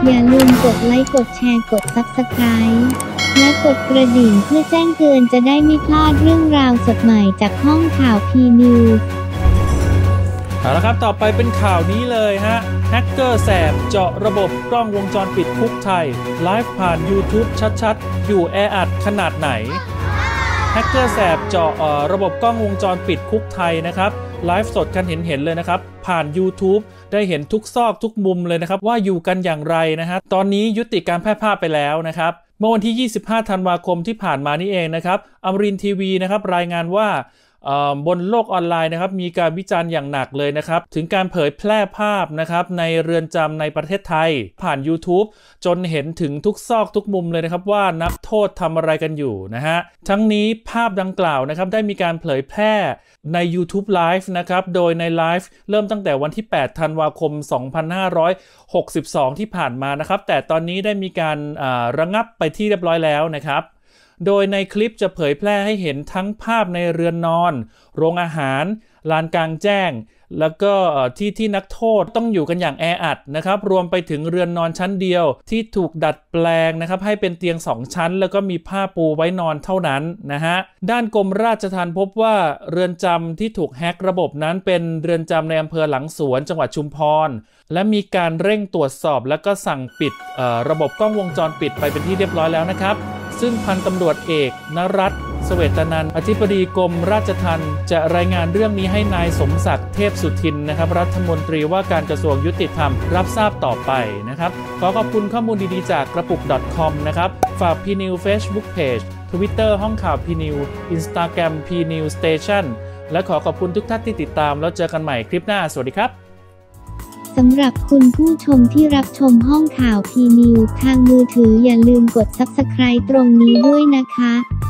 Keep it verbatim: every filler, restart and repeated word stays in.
อย่าลืมกดไลค์กดแชร์กด ซับสไครบ์ และกดกระดิ่งเพื่อแจ้งเตือนจะได้ไม่พลาดเรื่องราวสดใหม่จากห้องข่าว พี นิวส์เอาละครับต่อไปเป็นข่าวนี้เลยฮะแฮกเกอร์แสบเจาะระบบกล้องวงจรปิดคุกไทยไลฟ์ผ่าน YouTube ชัดๆอยู่แออัดขนาดไหนแฮกเกอร์แสบเจาะระบบกล้องวงจรปิดคุกไทยนะครับไลฟ์สดกันเห็นๆเลยนะครับผ่าน YouTube ได้เห็นทุกซอกทุกมุมเลยนะครับว่าอยู่กันอย่างไรนะฮะตอนนี้ยุติการแพร่ภาพไปแล้วนะครับเมื่อวันที่ยี่สิบห้าธันวาคมที่ผ่านมานี่เองนะครับอมรินทร์ทีวีนะครับรายงานว่าบนโลกออนไลน์นะครับมีการวิจารณ์อย่างหนักเลยนะครับถึงการเผยแพร่ภาพนะครับในเรือนจำในประเทศไทยผ่าน YouTube จนเห็นถึงทุกซอกทุกมุมเลยนะครับว่านักโทษทำอะไรกันอยู่นะฮะทั้งนี้ภาพดังกล่าวนะครับได้มีการเผยแพร่ใน YouTube Live นะครับโดยในไลฟ์เริ่มตั้งแต่วันที่แปดธันวาคมสองพันห้าร้อยหกสิบสองที่ผ่านมานะครับแต่ตอนนี้ได้มีการระงับไปที่เรียบร้อยแล้วนะครับโดยในคลิปจะเผยแพร่ให้เห็นทั้งภาพในเรือนนอนโรงอาหารลานกลางแจ้งแล้วก็ที่ที่นักโทษต้องอยู่กันอย่างแออัดนะครับรวมไปถึงเรือนนอนชั้นเดียวที่ถูกดัดแปลงนะครับให้เป็นเตียงสองชั้นแล้วก็มีผ้าปูไว้นอนเท่านั้นนะฮะด้านกรมราชทัณฑ์พบว่าเรือนจำที่ถูกแฮกระบบนั้นเป็นเรือนจำในอำเภอหลังสวนจังหวัดชุมพรและมีการเร่งตรวจสอบแล้วก็สั่งปิดระบบกล้องวงจรปิดไปเป็นที่เรียบร้อยแล้วนะครับซึ่งพันตำรวจเอกนรัตน์เสวตนันท์อธิบดีกรมราชทัณฑ์จะรายงานเรื่องนี้ให้นายสมศักดิ์เทพสุทินนะครับรัฐมนตรีว่าการกระทรวงยุติธรรมรับทราบต่อไปนะครับขอขอบคุณข้อมูลดีๆจากกระปุก .com นะครับฝาก พี นิวส์ Facebook Page Twitter ห้องข่าว พี นิวส์ Instagram พี นิวส์ Station และขอขอบคุณทุกท่านที่ติดตามแล้วเจอกันใหม่คลิปหน้าสวัสดีครับสำหรับคุณผู้ชมที่รับชมห้องข่าว พี นิวส์ ทางมือถืออย่าลืมกด ซับสไครบ์ ตรงนี้ด้วยนะคะ